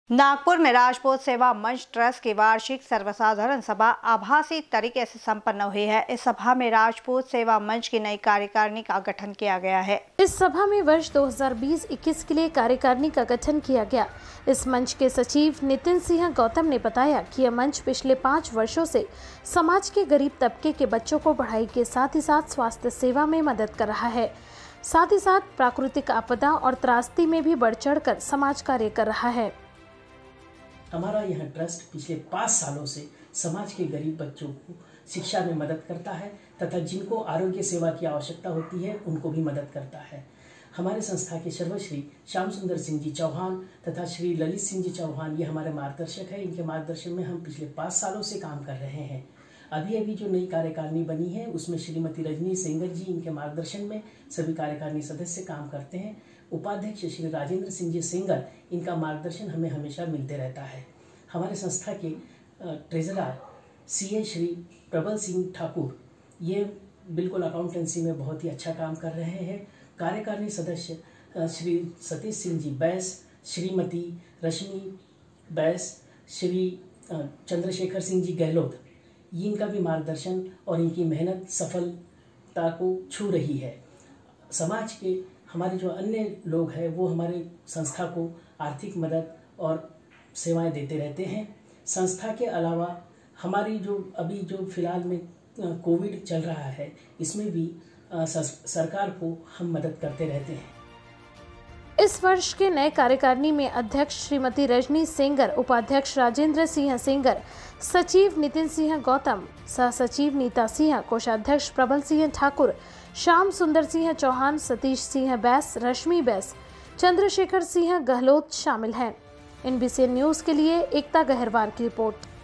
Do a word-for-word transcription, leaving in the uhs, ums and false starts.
नागपुर में राजपूत सेवा मंच ट्रस्ट की वार्षिक सर्वसाधारण सभा आभासी तरीके से संपन्न हुई है। इस सभा में राजपूत सेवा मंच की नई कार्यकारिणी का गठन किया गया है। इस सभा में वर्ष दो हज़ार बीस इक्कीस के लिए कार्यकारिणी का गठन किया गया। इस मंच के सचिव नितिन सिंह गौतम ने बताया कि यह मंच पिछले पाँच वर्षों से समाज के गरीब तबके के बच्चों को पढ़ाई के साथ ही साथ स्वास्थ्य सेवा में मदद कर रहा है। साथ ही साथ प्राकृतिक आपदा और त्रासदी में भी बढ़ चढ़ कर समाज कार्य कर रहा है। हमारा यह ट्रस्ट पिछले पाँच सालों से समाज के गरीब बच्चों को शिक्षा में मदद करता है तथा जिनको आरोग्य सेवा की आवश्यकता होती है उनको भी मदद करता है। हमारे संस्था के सर्वश्री श्याम सुंदर सिंह जी चौहान तथा श्री ललित सिंह जी चौहान ये हमारे मार्गदर्शक है। इनके मार्गदर्शन में हम पिछले पाँच सालों से काम कर रहे हैं। अभी अभी जो नई कार्यकारिणी बनी है उसमें श्रीमती रजनी सेंगर जी इनके मार्गदर्शन में सभी कार्यकारिणी सदस्य काम करते हैं। उपाध्यक्ष श्री राजेंद्र सिंह जी सेंगर इनका मार्गदर्शन हमें हमेशा मिलते रहता है। हमारे संस्था के ट्रेजरर सीए श्री प्रबल सिंह ठाकुर ये बिल्कुल अकाउंटेंसी में बहुत ही अच्छा काम कर रहे हैं। कार्यकारिणी सदस्य श्री सतीश सिंह जी बैस, श्रीमती रश्मि बैस, श्री चंद्रशेखर सिंह जी गहलोत, इनका भी मार्गदर्शन और इनकी मेहनत सफलता को छू रही है। समाज के हमारे जो अन्य लोग हैं वो हमारे संस्था को आर्थिक मदद और सेवाएं देते रहते हैं। संस्था के अलावा हमारी जो अभी जो फिलहाल में कोविड चल रहा है इसमें भी सरकार को हम मदद करते रहते हैं। इस वर्ष के नए कार्यकारिणी में अध्यक्ष श्रीमती रजनी सेंगर, उपाध्यक्ष राजेंद्र सिंह सेंगर, सचिव नितिन सिंह गौतम, सह सचिव नीता सिंह, कोषाध्यक्ष प्रबल सिंह ठाकुर, श्याम सुंदर सिंह चौहान, सतीश सिंह बैस, रश्मि बैस, चंद्रशेखर सिंह गहलोत शामिल हैं। एनबीसी न्यूज के लिए एकता गहरवार की रिपोर्ट।